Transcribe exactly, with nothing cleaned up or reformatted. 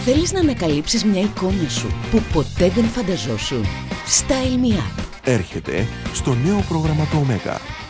Θέλεις να ανακαλύψεις μια εικόνα σου που ποτέ δεν φανταζόσουν? Style Me Up έρχεται στο νέο πρόγραμμα του Omega.